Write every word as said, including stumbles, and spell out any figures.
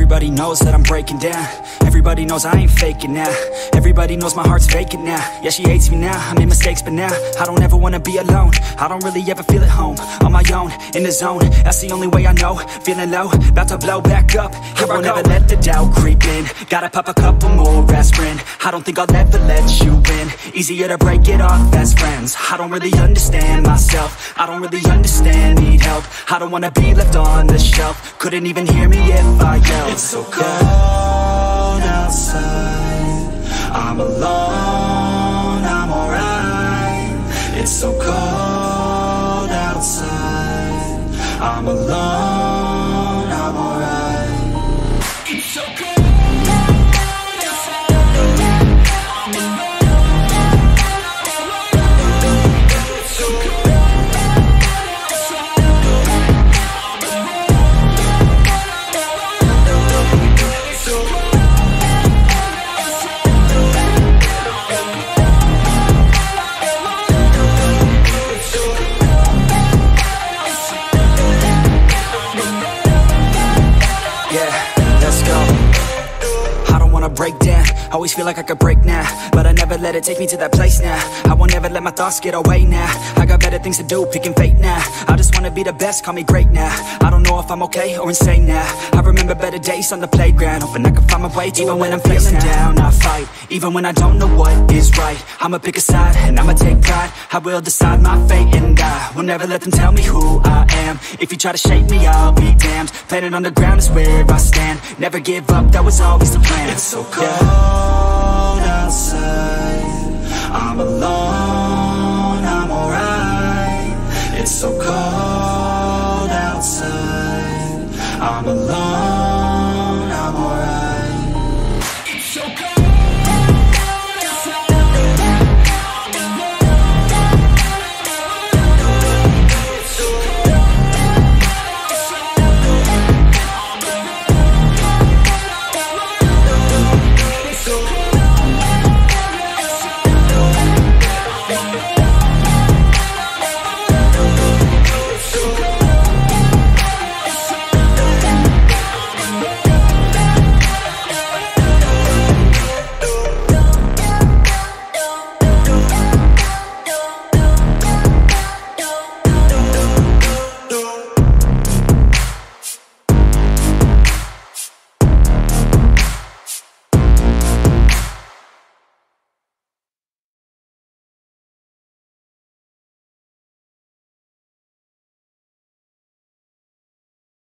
Everybody knows that I'm breaking down. Everybody knows I ain't faking now. Everybody knows my heart's vacant now. Yeah, she hates me now, I made mistakes but now I don't ever wanna be alone. I don't really ever feel at home. On my own, in the zone, that's the only way I know. Feeling low, about to blow back up. Here I won't ever let the doubt creep in. Gotta pop a couple more aspirin. I don't think I'll ever let you in. Easier to break it off as friends. I don't really understand myself. I don't really understand, need help. I don't wanna be left on the shelf. Couldn't even hear me if I yelled. It's so cold outside, I'm alone, I'm alright. It's so cold outside, I'm alone, I'm alright. It's so cold. Break down, always feel like I could break now, but I never let it take me to that place now. I won't ever let my thoughts get away now. I got better things to do, picking fate now. I just wanna be the best, call me great now. I don't know if I'm okay or insane now. I remember better days on the playground, hoping I can find my way. Even when I'm feeling down, I fight. Even when I don't know what is right, I'ma pick a side and I'ma take pride. I will decide my fate and I will never let them tell me who I am. If you try to shake me, I'll be damned. Planet on the ground is where I stand. Never give up, that was always the plan. It's so cold outside, I'm alone, I'm alright. It's so cold outside, I'm alone.